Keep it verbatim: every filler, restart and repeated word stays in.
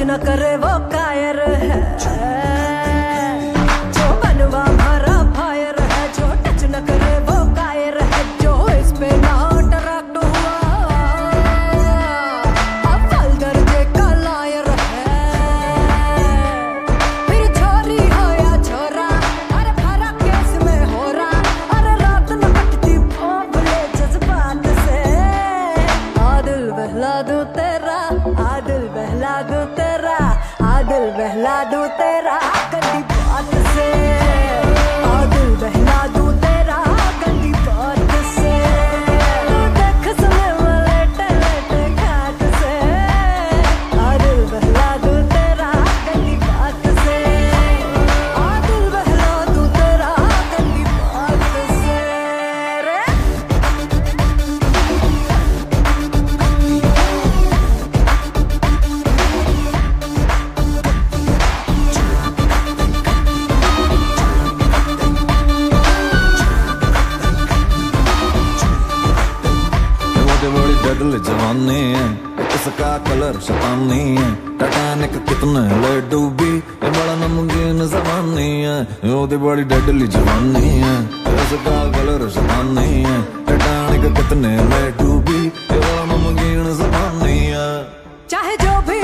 न करे वो कायर है, जो बनवा भरा फायर है, जो टच न करे वो कायर है, जो इस पे ना अट्रैक्ट हुआ अव्वल दर्जे का लायर है। फिर छोरी हो या छोरा, अरे फर्क केस में हो रहा, अरे रात न कटती भोंपले जज्बात से। आ दिल बहला दूं तेरा, आ दिल बहला दूं तेरा, आ दिल बहला दूं तेरा गंदी बात से, आ दिल बहला दूं तेरा गंदी बात से। देख सुने लेटे लेटे घाट से, आ दिल बहला दूं तेरा गंदी बात से, आ दिल बहला दूं तेरा गंदी बात से रे। बड़ी डेडली जवानी है, इसका कलर शैतानी है, टाइटैनिक कितने ले डूबी, ये बड़ा नमकीन जवानी है। ओदी बड़ी डेडली जवानी है, इसका कलर शैतानी है, टाइटैनिक कितने ले डूबी, ये बड़ा नमकीन जवानी है। चाहे जो भी